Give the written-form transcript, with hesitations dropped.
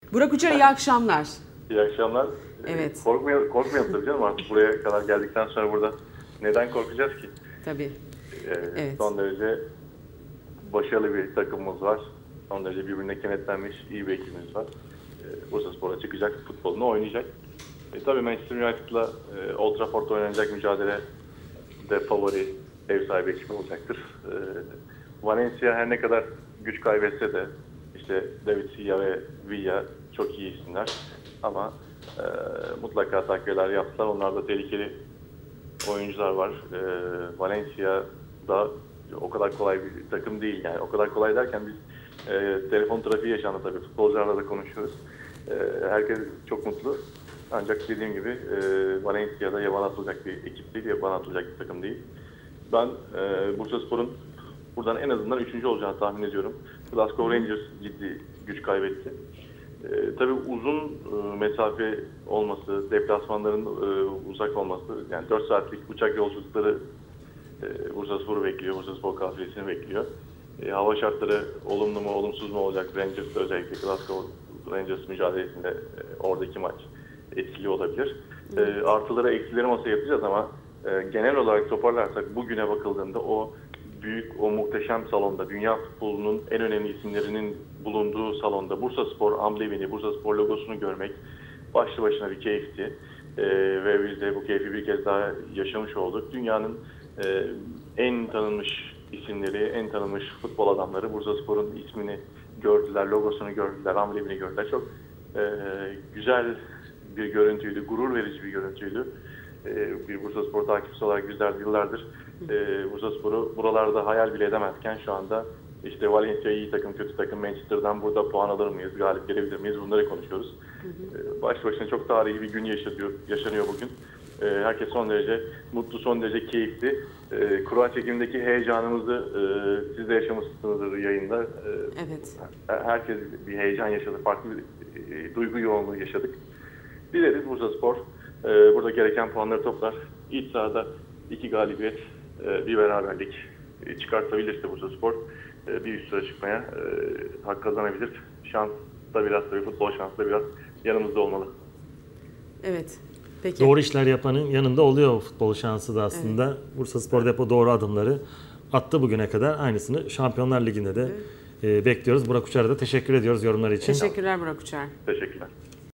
Burak Uçar, iyi akşamlar. İyi akşamlar. Evet. Korkmayalım tabii canım, artık buraya kadar geldikten sonra burada neden korkacağız ki? Tabii. Evet. Son derece başarılı bir takımımız var. Son derece birbirine kenetlenmiş iyi bir ekibimiz var. Bursaspor'a çıkacak, futbolunu oynayacak. Tabii Manchester United'la Old Trafford'da oynanacak mücadele de favori ev sahibi ekip olacaktır. Valencia her ne kadar güç kaybetse de işte David Silva ve Villa çok iyi isimler ama mutlaka takviyeler yaptılar. Onlar da tehlikeli oyuncular var. Valencia da o kadar kolay bir takım değil yani. O kadar kolay derken biz telefon trafiği yaşandı tabii. Futbolcularla da konuşuyoruz. Herkes çok mutlu. Ancak dediğim gibi Valencia'da yaban atılacak bir ekip değil, yaban atılacak bir takım değil. Ben Bursaspor'un buradan en azından 3. olacağını tahmin ediyorum. Glasgow Rangers ciddi güç kaybetti. Tabii uzun mesafe olması, deplasmanların uzak olması, yani 4 saatlik uçak yolculukları Bursaspor'u bekliyor, Bursaspor kafilesini bekliyor. Hava şartları olumlu mu, olumsuz mu olacak? Rangers'da özellikle Glasgow Rangers mücadelesinde oradaki maç etkili olabilir. Artıları eksileri masaya yatacağız ama genel olarak toparlarsak bugüne bakıldığında o büyük, o muhteşem salonda, dünya futbolunun en önemli isimlerinin bulunduğu salonda Bursaspor amblemini, Bursaspor logosunu görmek başlı başına bir keyifti. Ve biz de bu keyfi bir kez daha yaşamış olduk. Dünyanın en tanınmış isimleri, en tanınmış futbol adamları Bursaspor'un ismini gördüler, logosunu gördüler, amblemini gördüler. Çok güzel bir görüntüydü, gurur verici bir görüntüydü. Bir Bursaspor takipçisi olarak bizler yıllardır Bursaspor'u buralarda hayal bile edemezken şu anda işte Valencia iyi takım, kötü takım, Manchester'dan burada puan alır mıyız, galip gelebilir miyiz, bunları konuşuyoruz. Baş başına çok tarihi bir gün yaşanıyor bugün. Herkes son derece mutlu, son derece keyifli. Kura çekimindeki heyecanımızı siz de yaşamışsınızdır yayında. Evet. Herkes bir heyecan yaşadı, farklı bir duygu yoğunluğu yaşadık. Dileriz Bursaspor burada gereken puanları toplar. İç sahada 2 galibiyet, bir beraberlik çıkartabilirse Bursaspor bir üst sıra çıkmaya hak kazanabilir. Şans da biraz, tabii futbol şansı da biraz yanımızda olmalı. Evet. Peki. Doğru işler yapanın yanında oluyor o futbol şansı da aslında. Evet. Bursaspor da hep o doğru adımları attı bugüne kadar. Aynısını Şampiyonlar Ligi'nde de bekliyoruz. Burak Uçar'a da teşekkür ediyoruz yorumlar için. Teşekkürler Burak Uçar. Teşekkürler.